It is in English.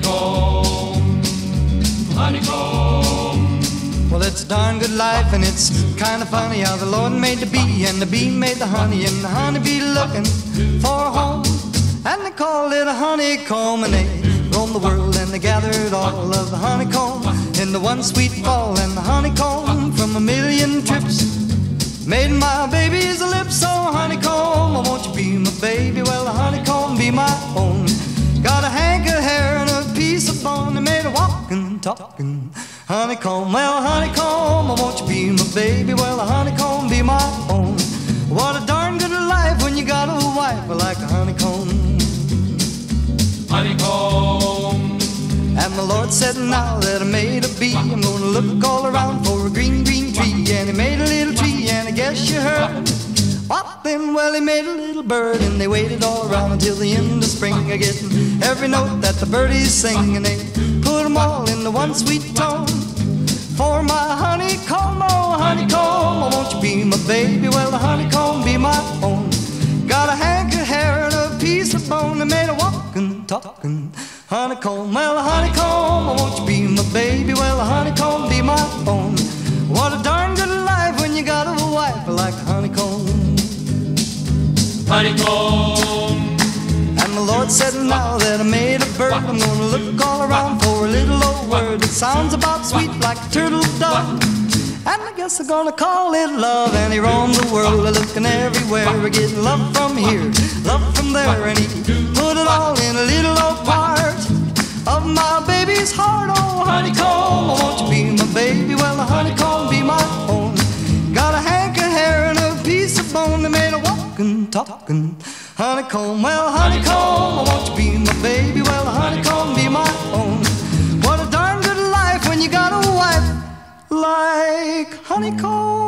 honeycomb, honeycomb. Well, it's a darn good life, and it's kind of funny how the Lord made the bee, and the bee made the honey, and the honeybee looking for a home. And they called it a honeycomb, and they roamed the world, and they gathered all of the honeycomb in the one sweet fall. And the honeycomb from a million trips made my baby's lips. So honeycomb, won't you be my baby? Well, the honeycomb be my own. Got a hank of hair and a piece of bone, they made a walking, talking honeycomb. Well, honeycomb, won't you be my baby? Well, the honeycomb be my own. What a darn good life when you got a wife like a honeycomb. Honeycomb. And the Lord said, now that I made a bee, I'm gonna look all around for a green, green tree. And he made a little tree, and I guess you heard what then? Well, he made a little bird, and they waited all around until the end of spring, getting every note that the birdies sing, and they put them all in the one sweet tone. For my honeycomb, oh honeycomb, won't you be my baby? Well, the honeycomb be my own. Got a hank of hair and a piece of bone, they made a walking, talking honeycomb. Well, the honeycomb, won't you be my baby? Well, the honeycomb be my own. What a darn good life when you got a wife like a honeycomb. Honeycomb. And the Lord said, now that I made a bird, I'm gonna look all around for a little old word that sounds about sweet like a turtle dove. And I guess I'm gonna call it love. And he roamed the world looking everywhere, getting love from here, love from there. And he put it all in a little old part of my baby's heart. Oh honeycomb, won't you be my baby? Well, the honeycomb be my own. Got a hank of hair and a piece of bone, they made a walking, talking honeycomb. Well, honeycomb, won't you be my baby? Well, the honeycomb be my own. What a darn good life when you got a wife like honeycomb.